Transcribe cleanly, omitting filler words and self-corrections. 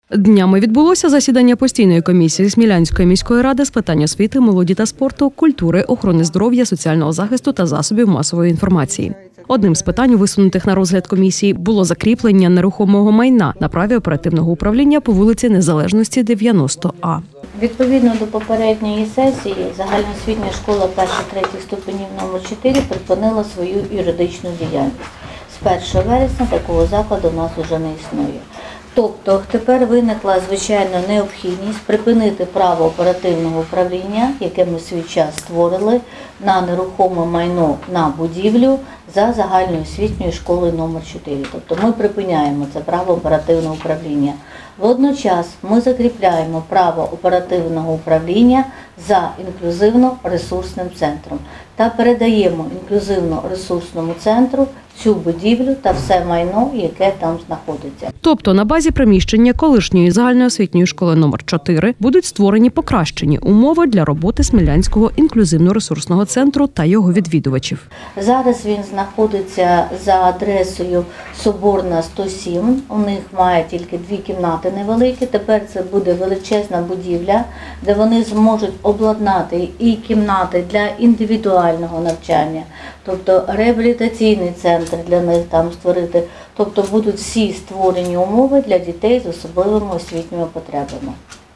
Днями відбулося засідання постійної комісії Смілянської міської ради з питань освіти, молоді та спорту, культури, охорони здоров'я, соціального захисту та засобів масової інформації. Одним з питань, висунутих на розгляд комісії, було закріплення нерухомого майна на праві оперативного управління по вулиці Незалежності, 90А. Відповідно до попередньої сесії, загальноосвітня школа 1-3 ступенів номер 4 припинила свою юридичну діяльність. З 1 вересня такого закладу у нас вже не існує. Тобто тепер виникла, звичайно, необхідність припинити право оперативного управління, яке ми в свій час створили, на нерухоме майно на будівлю за загальноосвітньою школою номер 4. Тобто ми припиняємо це право оперативного управління. Водночас ми закріпляємо право оперативного управління за інклюзивно-ресурсним центром та передаємо інклюзивно-ресурсному центру цю будівлю та все майно, яке там знаходиться. Тобто на базі приміщення колишньої загальноосвітньої школи номер 4 будуть створені покращені умови для роботи Смілянського інклюзивно-ресурсного центру та його відвідувачів. Зараз він знаходиться за адресою Соборна, 107. У них має тільки 2 кімнати невеликі. Тепер це буде величезна будівля, де вони зможуть обладнати і кімнати для індивідуального навчання, тобто реабілітаційний центр для них там створити. Тобто будуть всі створені умови для дітей з особливими освітніми потребами.